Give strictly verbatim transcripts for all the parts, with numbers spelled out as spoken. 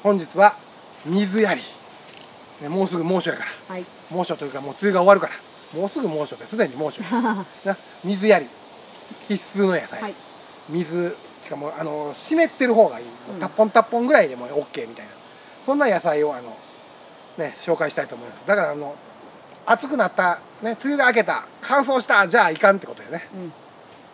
本日は水やり、ね、もうすぐ猛暑やから、はい、猛暑というかもう梅雨が終わるから、もうすぐ猛暑ですでに猛暑な水やり必須の野菜、はい、水しかもあの湿ってる方がいい、うん、タッポンタッポンぐらいでも オーケー みたいな、そんな野菜をあの、ね、紹介したいと思います。だからあの暑くなった、ね、梅雨が明けた、乾燥した、じゃあいかんってことよね。うん、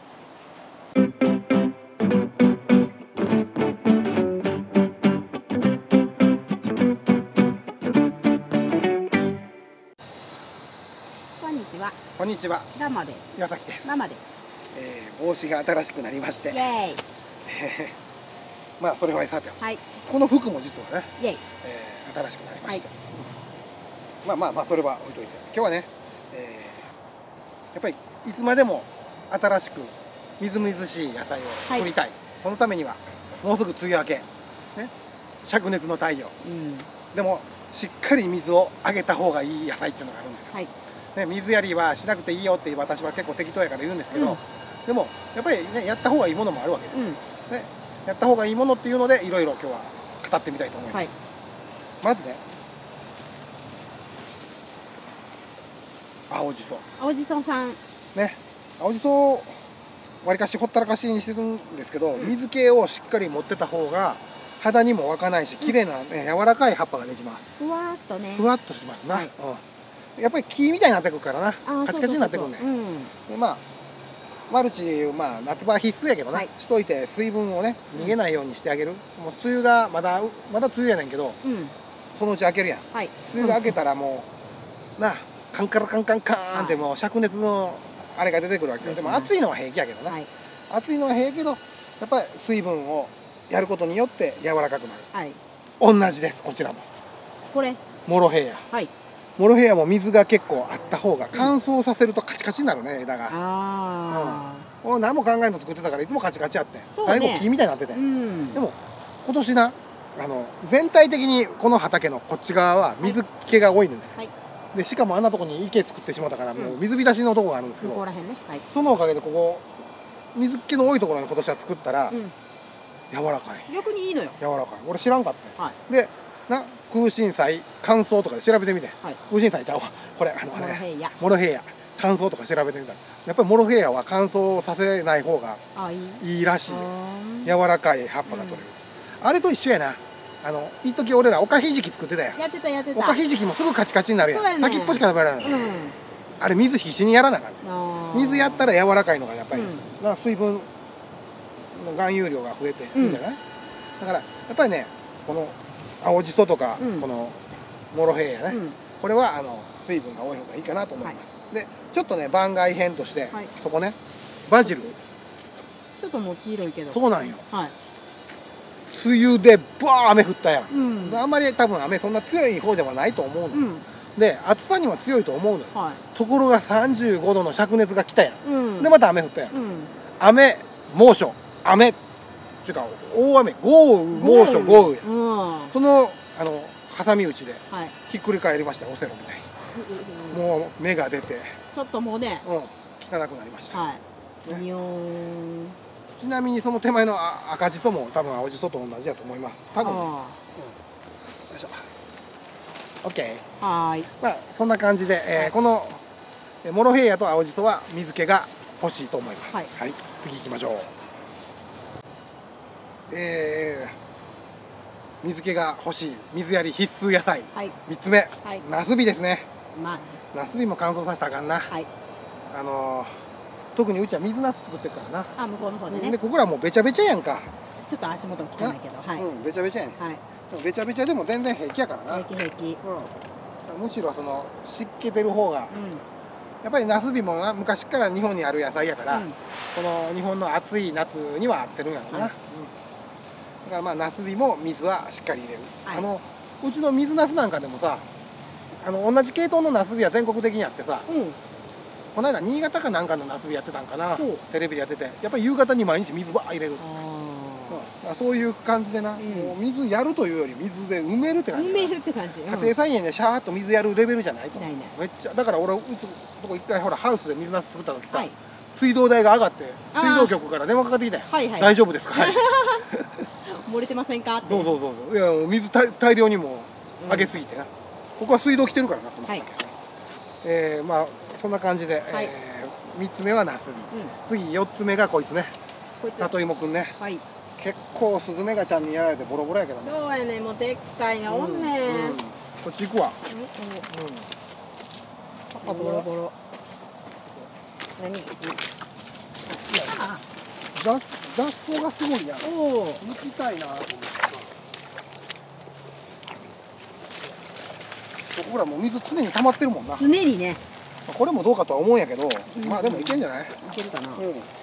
こんにちは。 こんにちは。 ガンマです。 岩崎です。 ママです。 えー、帽子が新しくなりまして。 イエーイ。 まあそれはさて、 はい、 この服も実はね、 イエイ、 えー、新しくなりまして、はい、まあまあまあそれは置いといて、今日はね、えー、やっぱりいつまでも新しくみずみずしい野菜を作りたい、はい、そのためにはもうすぐ梅雨明け、ね、灼熱の太陽、うん、でもしっかり水をあげた方がいい野菜っていうのがあるんですよ、はい、ね、水やりはしなくていいよって私は結構適当やから言うんですけど、うん、でもやっぱりね、やった方がいいものもあるわけです、うん、ね、やった方がいいものっていうのでいろいろ今日は語ってみたいと思います、はい、まずね、青じそ青じそさんね、青じそわりかしほったらかしにしてるんですけど、うん、水気をしっかり持ってた方が肌にも湧かないし綺麗な、ね、柔らかい葉っぱができます。 ふわっとね、 ふわっとしますな、はい、うん、やっぱり木みたいになってくるからな、カチカチになってくるね。でまあマルチ、まあ、夏場は必須やけどね、はい、しといて水分をね逃げないようにしてあげる、うん、もう梅雨がまだまだ梅雨やねんけど、うん、そのうち開けるやん、はい、梅雨が明けたらもうなカンカラカンカンカーンってもう灼熱のあれが出てくるわけよ、はい、でも暑いのは平気やけどね、はい、暑いのは平気けどやっぱり水分をやることによって柔らかくなる、はい、同じです。こちらもこれモロヘイヤ、はい、モロヘイヤも水が結構あった方が乾燥させるとカチカチになるね、枝が。ああ、うん、何も考えんの作ってたからいつもカチカチやって、ね、最後木みたいになってて、うん、でも今年なあの全体的にこの畑のこっち側は水気が多いんです、はい、でしかもあんなとこに池作ってしまったからもう水浸しのとこがあるんですけど、うん、ここら辺ね、はい、そのおかげでここ水気の多いところに今年は作ったら、うん、柔らかい、 逆にいいのよ、 柔らかい。俺知らんかった、はい、でな空心菜乾燥とかで調べてみて、はい、空心菜ちゃうわこれあの、ね、モロヘイヤモロヘイヤ乾燥とか調べてみたらやっぱりモロヘイヤは乾燥させない方がいいらしいよ。柔らかい葉っぱが取れる、うん、あれと一緒やな。あの一時俺らおかひじき作ってたやん。 やってたやってた。 おかひじきもすぐカチカチになるやん、ね、先っぽしか食べられない、うん、あれ水必死にやらなあかん。水やったら柔らかいのがやっぱり、うん、だから水分の含有量が増えていいんじゃない、うん、だからやっぱりねこの青じそとか、うん、このモロヘイヤね、うん、これはあの水分が多い方がいいかなと思います、はい、でちょっとね番外編として、はい、そこねバジルちょっともう黄色いけど、 そうなんよ、はい、梅雨でバー雨降ったやん、うん、あんまり多分雨そんな強い方ではないと思うの、うん、で暑さには強いと思うのよ、はい、ところがさんじゅうごどの灼熱が来たやん、うん、でまた雨降ったやん、うん、雨猛暑雨っていうか大雨豪雨猛暑豪雨や、うん、そのあの挟み撃ちでひっくり返りました、オセロみたいに、もう芽が出てちょっともうね、うん、 汚くなりました、はい、ね、ちなみにその手前の赤じそも多分青じそと同じだと思います。多分ね、うん、よいしょ OK。 はい、まあそんな感じで、えーはい、このモロヘイヤと青じそは水気が欲しいと思います。はい、はい、次行きましょう。えー、水気が欲しい水やり必須野菜、はい、みっつめ、はい、ナスビですね。まあ、ナスビも乾燥させたらあかんな、はい、あのー、特にうちは水ナス作ってるからな。あ、向こうの方でね。でここらもうべちゃべちゃやんか。 ちょっと足元汚いけど、はい、 うん、べちゃべちゃやん、はい、でもべちゃべちゃでも全然平気やからな。 平気平気、 うん、むしろその湿気てる方が、うん、やっぱりナスビもな昔から日本にある野菜やから、うん、この日本の暑い夏には合ってるんやろな、はい、うん、だからまあナスビも水はしっかり入れる、はい、あのうちの水ナスなんかでもさ、あの同じ系統のナスビは全国的にあってさ、うん、この間新潟かなんかのナスビやってたんかな、テレビでやってて、やっぱり夕方に毎日水ばー入れるっつって、うん、そういう感じでな、うん、もう水やるというより水で埋めるって感じ。 埋めるって感じ、うん、 家庭菜園でシャーっと水やるレベルじゃないと。ないない、めっちゃだから俺うつとこ一回ほらハウスで水ナス作った時さ、はい、水道代が上がって水道局から電話かかってきたよ、はいはい、大丈夫ですか、はい、 漏れてませんかって。 そうそうそうそう。いや水大大量にもあげすぎてな。ここは水道来てるからなこの畑。えー、まあそんな感じで、はい、えー、みっつめはナスビ、うん、次よっつめがこいつね、里芋くんね、はい、結構スズメガちゃんにやられてボロボロやけどね。 そうやね、もうでっかいなおんねん、うんうん、 こっち行くわ。 うん、ボロボロ。何？ 雑雑草がすごいやん。おお、抜きたいなと思って。ほらもう水常に溜まってるもんな。 常にね。 これもどうかとは思うんやけど、うん、まあでもいけんじゃない？いけるかな。うん。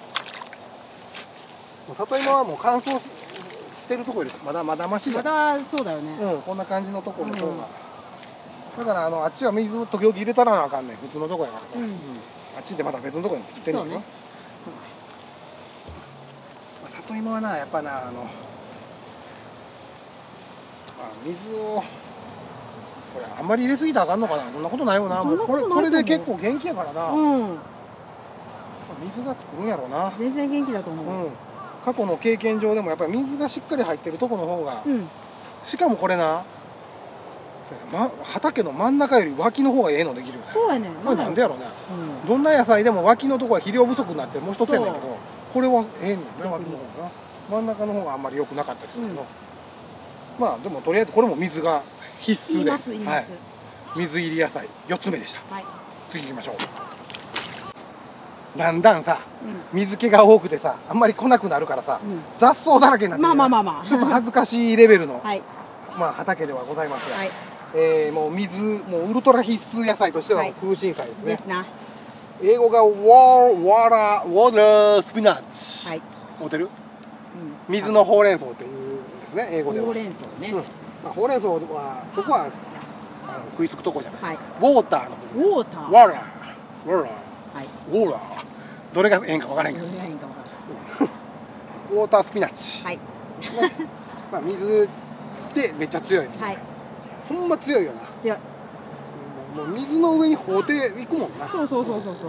里芋はもう乾燥してるとこよりまだまだマシじゃん。 まだそうだよね。 うん、こんな感じのとこの方が。うん、だからあのあっちは水時々入れたらなあかんねん。普通のとこやから。うんうん、あっちでまた別のとこに作ってんねんけど。里芋はなやっぱなあの、まあ、水をこれあんまり入れすぎたらあかんのかな。そんなことないよな。もうこれこれで結構元気やからな。うん。水が作るんやろうな。 全然元気だと思う。うん。 過去の経験上でもやっぱり水がしっかり入ってるとこの方が、うん、しかもこれな、ま、畑の真ん中より脇の方がええのできるよね。 そうやね。 これなんでやろうね。うん、どんな野菜でも脇のとこは肥料不足になってもう一つやねんけど、これはええねんね、脇の方がな。真ん中の方があんまり良くなかったりするの。うん、まあでもとりあえずこれも水が必須で、はい、水入り野菜よっつめでした。はい、次行きましょう。だんだんさ、うん、水気が多くてさ、あんまり来なくなるからさ、うん、雑草だらけになってる、ね、まあまあまあまあちょっと恥ずかしいレベルの、はい、まあ畑ではございますが、はい、えー、もう水もうウルトラ必須野菜としては空心菜ですね。はい、ですな。英語がウォーワラウォーラースピナッチ。はい。持てる？うん、水のほうれん草っていうんですね、英語では。ほうれん草ね。うん、まあ、ほうれん草はそこはあの食いつくとこじゃない。はい、ウォーターの部分。ウォーター。ワラー。ワラー。はい、ウォーラー。どれがええんか分からへんけど。ウォータースピナッチ。はい。まあ水でめっちゃ強い。はい。ほんま強いよな。強い。もう水の上に放っていくもんな。そうそうそうそうそうそう。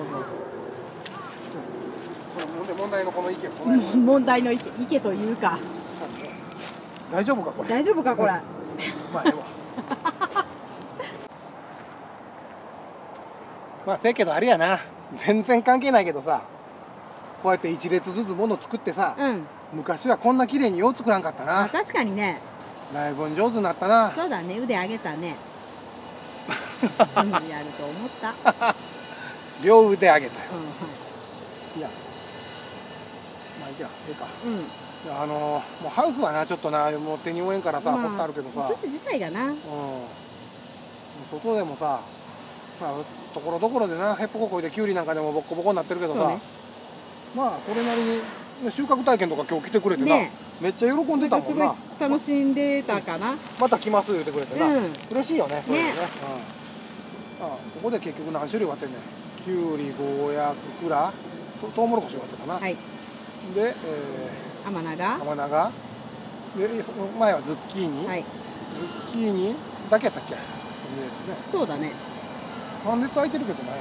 これ問題のこの池。問題の池、池というか。大丈夫かこれ。大丈夫かこれ。まあでも。まあせやけどあれやな。全然関係ないけどさ。こうやって一列ずつもの作ってさ、うん、昔はこんな綺麗によう作らんかったな。確かにね。だいぶ上手になったな。そうだね、腕上げたね。やると思った。両腕上げたよ。うん、はい、いや、まあいいや、ええか。うん。あのもうハウスはなちょっとなもう手に負えんからさ、掘ってあるけどさ。土自体がな。うん。外でもさ、まあところどころでな、へっぽここいでキュウリなんかでもボッコボコになってるけどさ。まあそれなりに収穫体験とか今日来てくれてな、ね、めっちゃ喜んでたもんな。楽しんでたかな。また来ます言ってくれてな、うん、嬉しいよね。それね。ね、うん、あここで結局何種類割ってんねん。きゅうり、ゴーヤ、ククラ、とトウモロコシ割ってたな。はい。で、えー、甘長。甘長。でその前はズッキーニ。はい。ズッキーニだけやったっけ？ね、そうだね。三列空いてるけどね。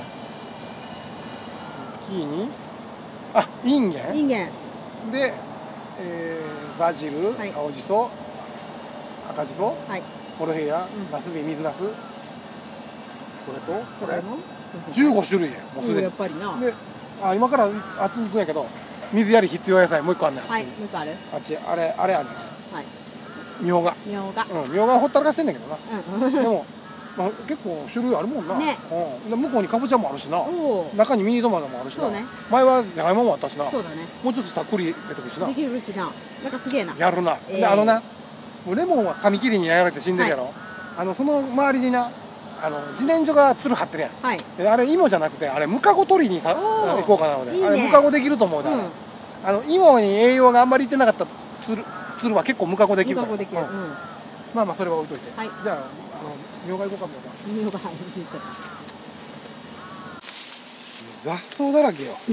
ズッキーニ。あ、インゲン。インゲン。で、えー、バジル、はい、青じそ、赤じそ、はい、モロヘイヤ、うん、ナスビ、水ナス。これと、これ。じゅうご種類や。もうすでに。やっぱりな。で、あ、今からあっちに行くんやけど、水やり必要野菜もう一個あんねん。はい、もう一個ある。あっち、あれ、あれあるねん。はい。みょうが。みょうが。うん、みょうがほったらかしてんねんけどな。うん。でも。まあ、結構種類あるもんな。ね。うん。で向こうにかぼちゃもあるしな。中にミニトマトもあるしな。そうね。前はじゃがいももあったしな。そうだね。もうちょっとたっぷり出てくるしな。できるしな。なんかすげえな。やるな。であのな、レモンは紙切りにやられて死んでるやろ。あのその周りにな、あの自然薯がつる張ってるやん。はい。あれ芋じゃなくてあれムカゴ取りにさ行こうかなので。あれムカゴできると思うだ。あの芋に栄養があんまりいってなかったつるつるは結構ムカゴできるから。ムカゴできる。まあまあそれは置いといて。はい。じゃああのみょうが行こうかみょうが。みょうが入ってた。雑草だらけよ。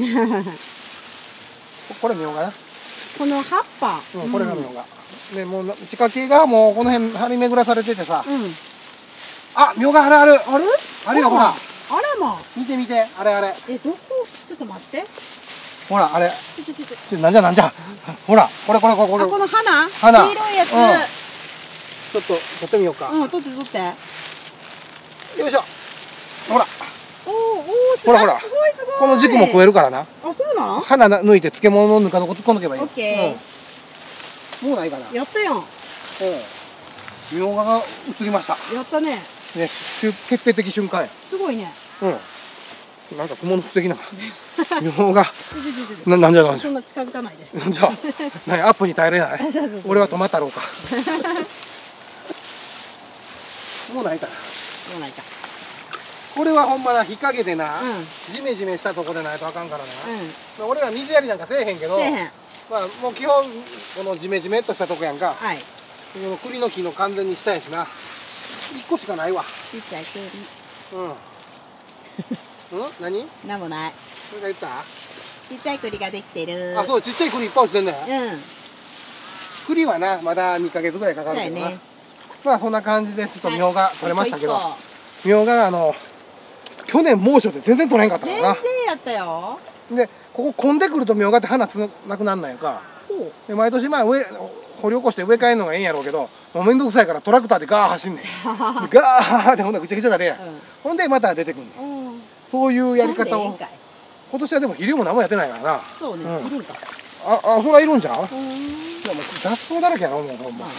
これみょうがな。この葉っぱ。うん、これがみょうが。でもう仕掛けがもうこの辺張り巡らされててさ。うん。あ、みょうがあるある。ある？あるよほら。あらま。見て見て、あれあれ。え、どこ？ちょっと待って。 ほらあれちょちょちょちょ。 ちょなんじゃなんじゃほらこれこれこれこれあ、この花。 花黄色いやつ。 うんちょっと取ってみようか、 うん、取って取って。 よいしょほらおお、おお、 ほらほらすごいすごい。 この軸も食えるからな。 あ、そうなの？ 花な抜いて漬物のぬか床突っ込んどけばいい。 オッケー。もうないかな。 やったよ。 うん。みょうがが映りました。 やったね。 ね、決定的瞬間や。 すごいね。 うん。なんか雲の的な。みょうが。な、なんじゃなんじゃ。 そんな近づかないで。 なんじゃ。なにアップに耐えれない。俺は止まったろうか。もうないかな。 もうないか。 これはほんまな日陰でな、 うん、 ジメジメしたとこでないとあかんからな、 うん、 まあ俺ら水やりなんかせえへんけど、 せえへん、 まあもう基本このジメジメっとしたとこやんか、 はい、 この栗の木の完全に下やしな、いっこしかないわ。 ちっちゃい栗。 うんうん何なんもない。 それが言った？ ちっちゃい栗ができてる。 あ、そう、ちっちゃい栗いっぱい落ちてんねん。 うん。 栗はな、まだにかげつぐらいかかるけどな、ね、まあそんな感じでちょっとみょうが取れましたけど、はい、みょうがあの去年猛暑で全然取れへんかったからな。 全然やったよ。 でここ混んでくるとみょうがって花つなくなんないか。で毎年まあ上掘り起こして植え替えるのがええんやろうけど、もうめんどくさいからトラクターでガー走んねん。ガーってほんならぐちゃぐちゃだれや、うん、ほんでまた出てくんねん、うん、そういうやり方を。今年はでも肥料も何もやってないからな。 そうね、うん、いるんか。 ああ、そらいるんじゃん。いやもう雑草だらけやろもうほんま。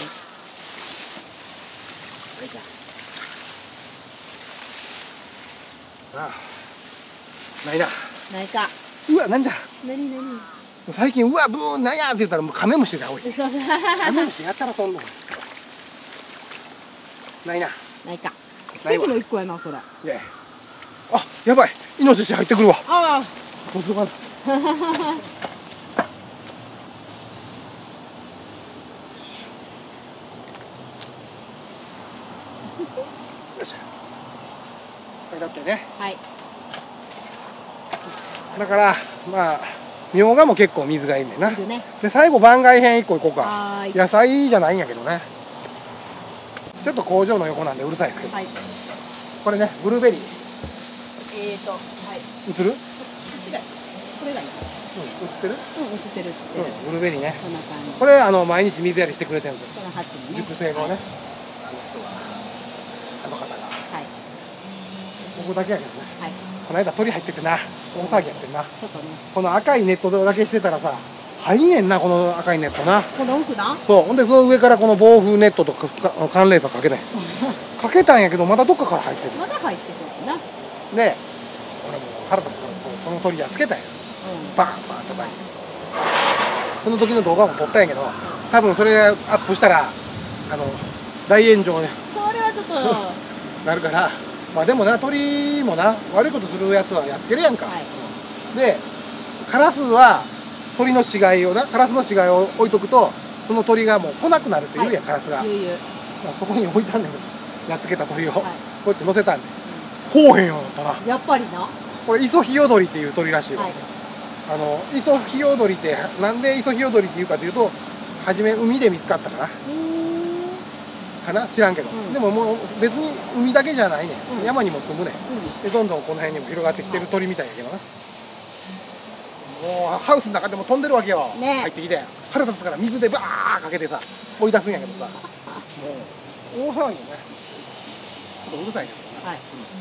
ああないな。 ないか。 うわ、なんじゃ。 なになに。 最近、うわ、ブーン、なんやって言ったら、もうカメムシが多い。カメムシやったら飛んの。ないな。 ないか。奇跡の一個やな、それ。 いや。あ、やばい。イノシシ入ってくるわ。 ああ。 どうしようかな。だってね、はい、だからまあみょうがも結構水がいいんだよな、ね、で最後番外編いっこいこうか。野菜じゃないんやけどね、ちょっと工場の横なんでうるさいですけど、はい、これねブルーベリーえーと、はい、映る？こっちがこれがいい。うん、映ってる？うん、映ってる、映ってる。ブルーベリーね、こんな感じ。これあの毎日水やりしてくれてるんですよ、この鉢にね、熟成のね、あの方が、はい、ここだけやけどね、はい、この間鳥入っててな、大騒ぎやってんな。ちょっとね、この赤いネットだけしてたらさ、入んねんな、この赤いネットな。この奥な。そう、ほんでその上からこの防風ネットとか寒冷紗かけない。かけたんやけど、まだどっかから入ってる。まだ入ってるな。で、俺も腹立つからこの鳥やっつけたんや。バーンバーン叩いて。その時の動画も撮ったんやけど、多分それアップしたらあの大炎上で。それはちょっとなるから。まあでもな、鳥もな、悪いことするやつはやっつけるやんか。はい、で、カラスは鳥の死骸をな、カラスの死骸を置いとくと、その鳥がもう来なくなるって言うやん、はい、カラスが。言う言う。まあそこに置いたんだけど、やっつけた鳥を、はい、こうやって乗せたんで、こうへんようになったな。やっぱりな。これイソヒヨドリっていう鳥らしいよ。はい、あのイソヒヨドリって、なんでイソヒヨドリっていうかというと、初め海で見つかったから。かな、知らんけど、うん、でももう別に海だけじゃないね、うん、山にも住むね、うん、でどんどんこの辺にも広がってきてる鳥みたいやけどな、もうハウスの中でも飛んでるわけよ、ね、入ってきて腹立つから水でバーかけてさ追い出すんやけどさ、もう大騒ぎよね。ちょっとうるさいけどな、はい、うん、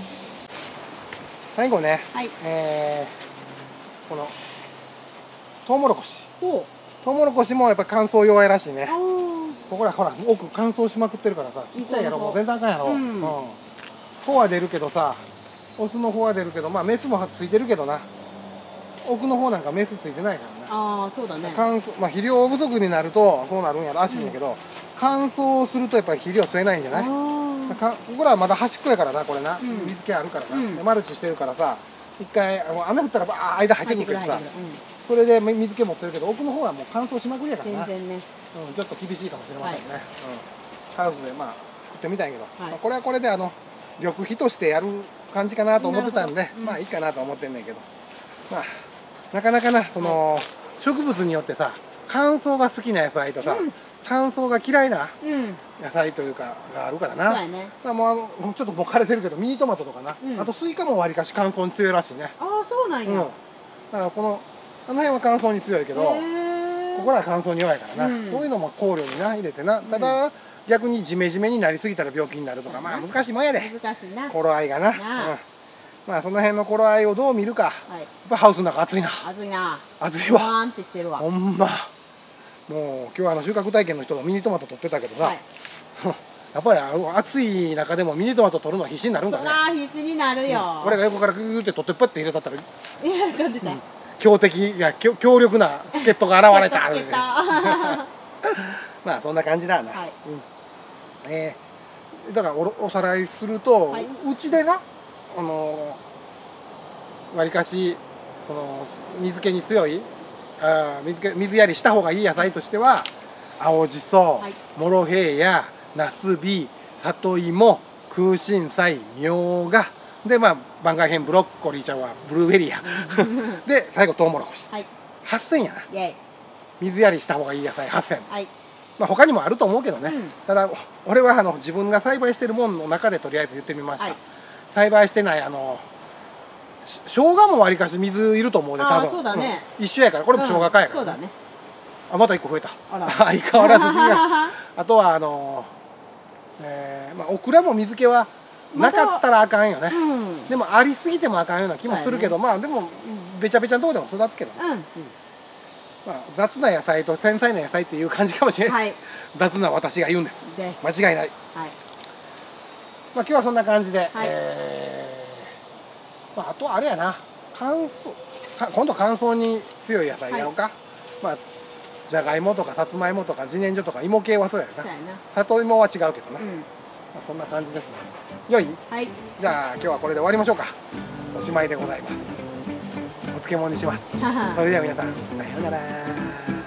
最後ね、はい、えー、このトウモロコシ、トウモロコシもやっぱ乾燥弱いらしいね。ここらほら奥乾燥しまくってるからさ、ちっちゃいやろ、もう全然あかんやろ、うん、穂は出るけどさ、オスの穂は出るけど、まあメスもついてるけどな、奥の方なんかメスついてないからね。ああ、そうだね。乾燥、まあ肥料不足になるとそうなるんやらしいんやけど、うん、乾燥するとやっぱり肥料吸えないんじゃない。ここらはまだ端っこやからな、これな、うん、水気あるからな、うん、マルチしてるからさ、一回雨降ったらバー間入ってくるけどさ、それで水気持ってるけど、奥の方はもう乾燥しまくりやからな。全然ね。うん、ちょっと厳しいかもしれませんね。はい、うん、ハウスでまあ作ってみたんやけど、はい、まあこれはこれであの緑肥としてやる感じかなと思ってたんで、うん、まあいいかなと思ってんねんけど、まあなかなかなその、はい、植物によってさ、乾燥が好きな野菜とさ、うん、乾燥が嫌いな野菜というかがあるからな。そうやね。だからもうあのちょっともう枯れてるけどミニトマトとかな、うん、あとスイカもわりかし乾燥に強いらしいね。ああ、そうなんや。うん、だからこのあの辺は乾燥に強いけど、 へーここらは乾燥に弱いからな、 うんそういうのも考慮にな入れてな。ただ、逆にジメジメになりすぎたら病気になるとか、まあ難しいもんやで、 難しいな。 頃合いがな。 なあうん、まあその辺の頃合いをどう見るか。 はい。 やっぱハウスの中暑いな。 暑いな。 暑いわ。 バーンってしてるわ。 ほんま。もう今日はあの収穫体験の人がミニトマト取ってたけどさ、 はい。 やっぱりあの暑い中でもミニトマト取るのは必死になるんだね。 そら必死になるよ。 俺が横からグーって取ってパッて入れたったら、 いや、噛んでた。 うん強敵いや強強力な助っ人が現れた。 助っ人まあそんな感じだな。 はいうん、えーだからおろおさらいすると、 はいうちでな、あのわりかしその水気に強いあー水気水やりした方がいい野菜としては、青じそ、 はいモロヘイヤ、ナスビ、里芋、空心菜、みょうがで、まあ番外編ブロッコリーちゃんはブルーベリーやで最後トウモロコシはい。 はっせんやな。 イェイ。 水やりした方がいい野菜はっせん。 はい。 まあ他にもあると思うけどね、 うんただ俺はあの自分が栽培してるものの中でとりあえず言ってみました、 はい栽培してないあのし生姜もわりかし水いると思うね、多あー分そうだねうん一緒やから、これも生姜かやから、 そうだね。 あまたいっこ増えたあら。 相変わらず水やあとはあの、えーまあ、オクラも水気はなかったらあかんよね、 うん。 でもありすぎてもあかんような気もするけど、まあでもべちゃべちゃのとこでも育つけどね、 うん。 まあ、雑な野菜と繊細な野菜っていう感じかもしれない、 はい。 雑な私が言うんです、 です。 間違いない。 はい。 まあ今日はそんな感じで、 はいえーまあ、あとはあれやな、乾燥か今度乾燥に強い野菜やろうか、まあじゃがいもとかさつまいもとか自然薯とか芋系はそうやな、 そうやな。 里芋は違うけどな、 うん。 まあ、そんな感じですね。よいはい。 じゃあ今日はこれで終わりましょうか。おしまいでございます。お漬物にします。それでは皆さんさようなら。